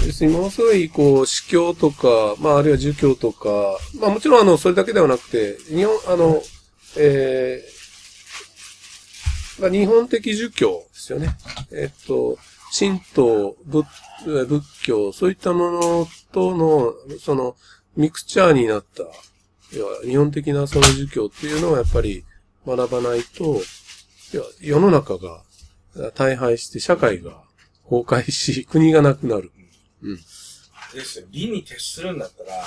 要するにものすごい、こう、司教とか、まあ、あるいは儒教とか、まあ、もちろん、それだけではなくて、まあ、日本的儒教ですよね。神道、仏教、そういったものとの、ミクスチャーになった、要は日本的なその儒教っていうのをやっぱり学ばないと、要は世の中が大敗して社会が崩壊し、国がなくなる。うん。 ですよ。理に徹するんだったら、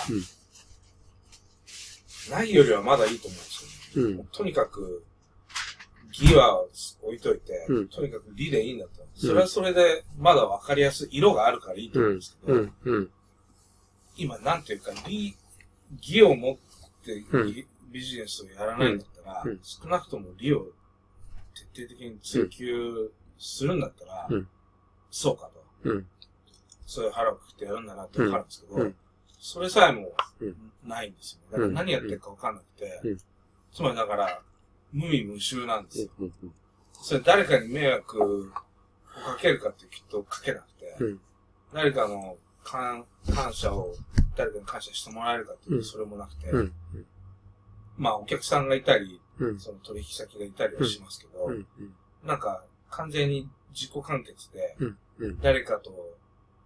ないよりはまだいいと思うんですよ。とにかく、義は置いといて、とにかく理でいいんだったら、それはそれでまだわかりやすい、色があるからいいと思うんですけど、今なんていうか、義を持ってビジネスをやらないんだったら、少なくとも理を徹底的に追求するんだったら、そうかと。そういう腹をくくってやるんだなってわかるんですけど、それさえもないんですよね。だから何やってるかわかんなくて、つまりだから、無味無臭なんですよ。それ誰かに迷惑をかけるかってきっとかけなくて、誰かの感謝を、誰かに感謝してもらえるかっていうとそれもなくて、まあお客さんがいたり、その取引先がいたりはしますけど、なんか完全に自己完結で、誰かと、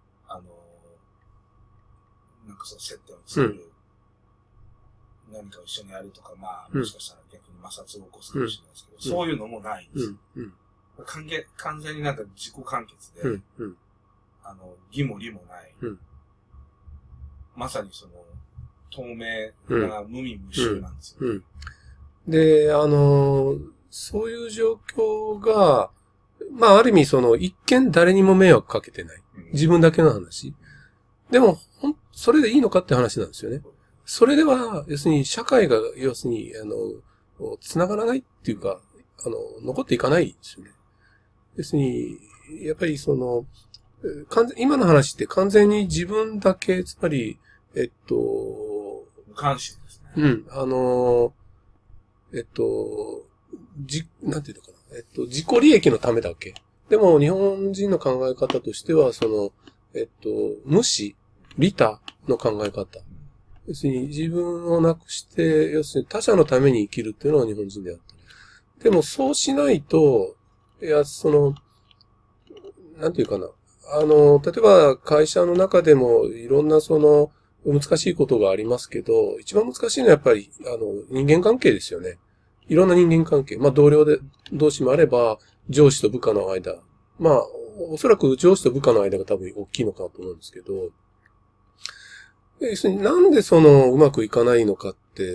なんかその接点を作る、何かを一緒にやるとか、まあ、もしかしたら逆に摩擦を起こすかもしれないですけど、そういうのもないんですよ。完全になんか自己完結で、義も利もない、まさにその、透明な無味無臭なんですよ。 で、そういう状況が、まあ、ある意味一見誰にも迷惑かけてない。自分だけの話。でも、それでいいのかって話なんですよね。それでは、要するに社会が、要するに、繋がらないっていうか、残っていかないんですよね。要するに、やっぱり今の話って完全に自分だけ、つまり、 無関心ですね。 なんていうのかな。自己利益のためだけ。でも、日本人の考え方としては、無視、利他の考え方。要するに自分をなくして、要するに他者のために生きるっていうのが日本人であった。でもそうしないと、なんていうかな。例えば会社の中でもいろんな難しいことがありますけど、一番難しいのはやっぱり、人間関係ですよね。いろんな人間関係。まあ同士もあれば、上司と部下の間。まあ、おそらく上司と部下の間が多分大きいのかなと思うんですけど、要するになんでうまくいかないのかって、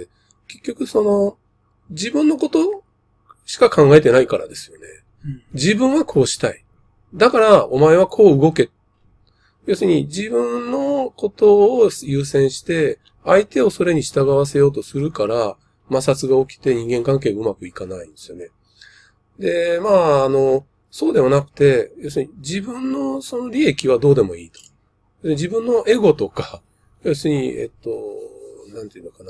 結局自分のことしか考えてないからですよね。自分はこうしたい。だから、お前はこう動け。要するに自分のことを優先して、相手をそれに従わせようとするから、摩擦が起きて人間関係がうまくいかないんですよね。で、まあ、そうではなくて、要するに自分の利益はどうでもいいと。自分のエゴとか、要するに、なんていうのかな、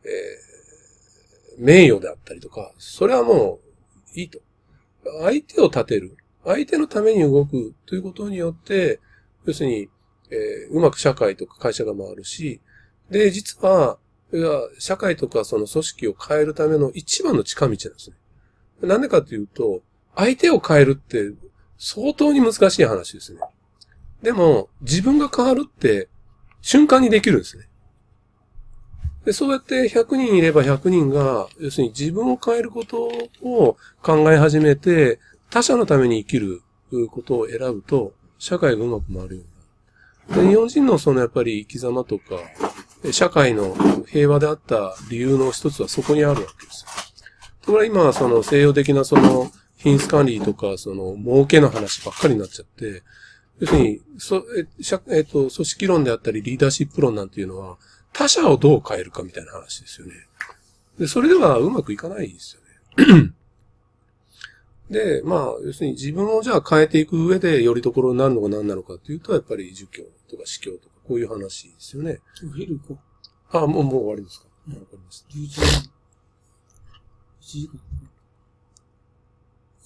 名誉であったりとか、それはもういいと。相手を立てる。相手のために動くということによって、要するに、うまく社会とか会社が回るし、で、実は、社会とか組織を変えるための一番の近道なんですね。なんでかというと、相手を変えるって相当に難しい話ですね。でも、自分が変わるって瞬間にできるんですね。で、そうやって100人いれば100人が、要するに自分を変えることを考え始めて、他者のために生きることを選ぶと、社会がうまく回るようになる。で、日本人のやっぱり生き様とか、社会の平和であった理由の一つはそこにあるわけですよ。ところが今は西洋的な品質管理とか、儲けの話ばっかりになっちゃって、要するに、組織論であったりリーダーシップ論なんていうのは、他者をどう変えるかみたいな話ですよね。で、それではうまくいかないですよね。で、まあ、要するに自分をじゃあ変えていく上でよりどころになるのが何なのかっていうと、やっぱり儒教とか司教とかこういう話ですよね。 お昼行こう。あ、もう終わりですか。わかりました。 11時。1時間。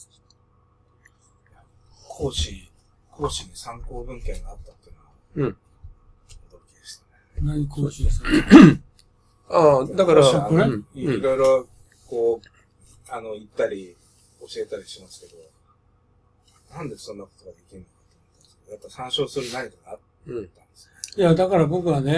講師に参考文献があったっていうのは、 何講師ですか？ ああ、だから、 これいろいろ、こう、言ったり、教えたりしますけど、なんでそんなことができるのかと思ったんですけど、やっぱ参照する何かがあったんですね。 いや、だから僕はね、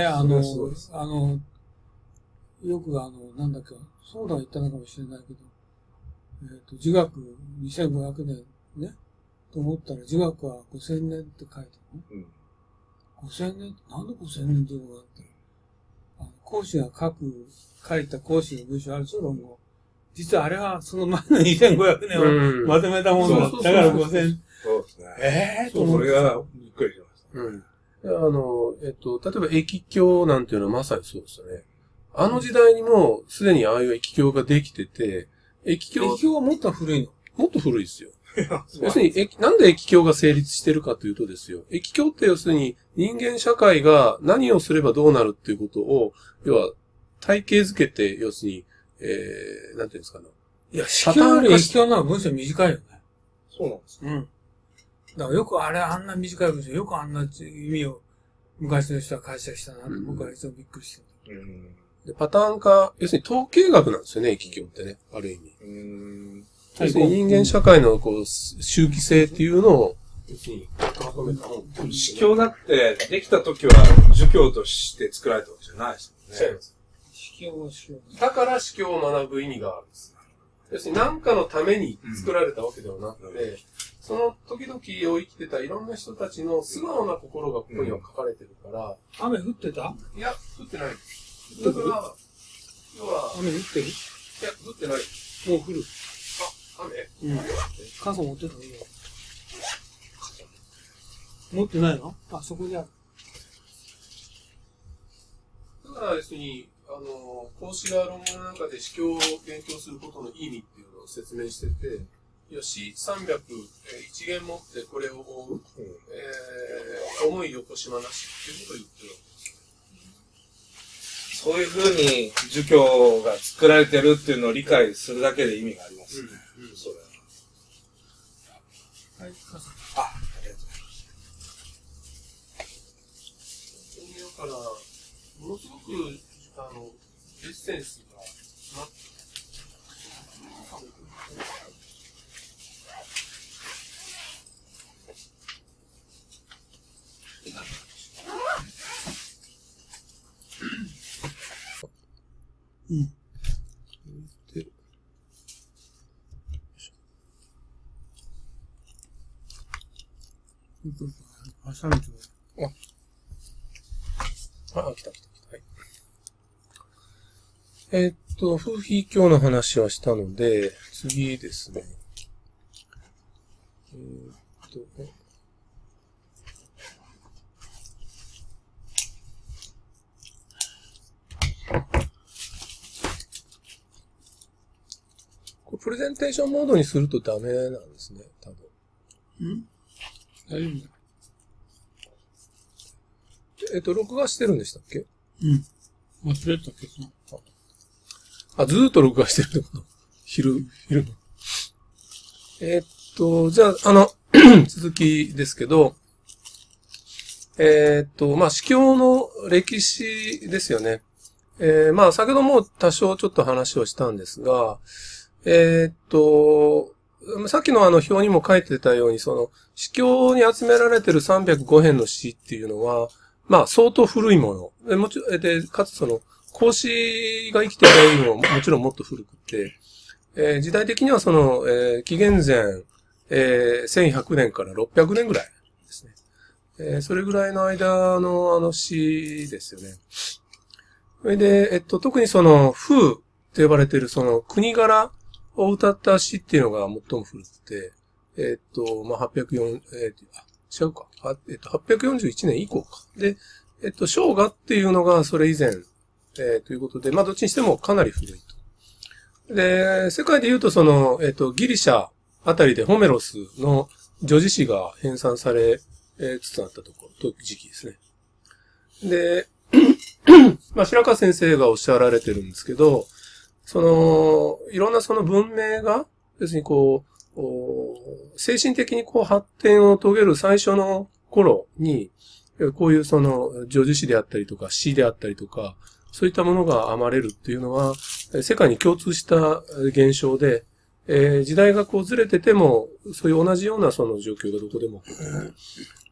よくなんだっけ、そうだ言ったのかもしれないけど、自学2500年ね、と思ったら自学は5000年って書いてあるの、うん、5000年、なんで5000年っていうのがあって、講師が書いた講師の文章あるでしょ、論語。実はあれはその前の2500年をまとめたものだ。だから5000。 そうですね。 と思って。 それがびっくりしました。 うん。例えば易経なんていうのはまさにそうですよね。あの時代にもすでにああいう易経ができてて、 易経はもっと古いの？ もっと古いですよ。要するに、なんで易経が成立してるかというとですよ。易経って要するに人間社会が何をすればどうなるっていうことを、要は体系づけて、要するに、なんていうんですかね。 いや、式より易経の文章短いよね。 そうなんですか。 うん。だからよくあんな短い文章、よくあんな意味を昔の人は解釈したなって僕はいつもびっくりしてた。 で、パターン化、要するに統計学なんですよね、易経ってね、ある意味。要するに人間社会のこう、周期性っていうのを、要するに、まとめたもん。 司教だって、できた時は儒教として作られたわけじゃないですもんね。そうです。 司教は司教。 だから司教を学ぶ意味があるんです。要するに何かのために作られたわけではなくて、その時々を生きてたいろんな人たちの素直な心がここには書かれてるから。 雨降ってた？ いや、降ってない。だから、要は、 雨降ってる？いや、降ってない。 もう降る。 あ、雨？ うん。傘持ってたのいいよ。持ってないの？あ、そこにある。 だから、要するに、孔子が論文の中で司教を勉強することの意味っていうのを説明してて、よし、300、一元持ってこれを追う、重い横島なしっていうことを言ってるわけです。 そういうふうに儒教が作られてるっていうのを理解するだけで意味がありますね。それは。 はい、傘。 ありがとうございます。だから、ものすごく、エッセンスが詰まってる。 うん。 で、 ハサミと。 来た。はい。風飛教の話はしたので、次ですね。これプレゼンテーションモードにするとダメなんですね、多分。 大丈夫だ。 録画してるんでしたっけ？ うん。忘れたけど。 ずーっと録画してるってこと？昼の。じゃあ、続きですけど、司教の歴史ですよね。先ほども多少ちょっと話をしたんですが、さっきの表にも書いてたように、司教に集められてる305編の詩っていうのは、相当古いもの。もちろん、かつ孔子が生きていた意味ももちろんもっと古くて、時代的には紀元前、1100年から600年ぐらいですね。それぐらいの間の詩ですよね。それで、特に風と呼ばれている国柄を歌った詩っていうのが最も古くて、841年以降か。で、生涯っていうのがそれ以前、ということで、どっちにしてもかなり古いと。で、世界で言うとギリシャあたりでホメロスの叙事詩が編纂されつつあった時期ですね。で、白川先生がおっしゃられてるんですけど、いろんな文明が、要するに精神的に発展を遂げる最初の頃に、 こういうその、叙事詩であったりとか、詩であったりとか、そういったものが編まれるっていうのは、世界に共通した現象で、時代がこうずれてても、そういう同じようなその状況がどこでも起こる。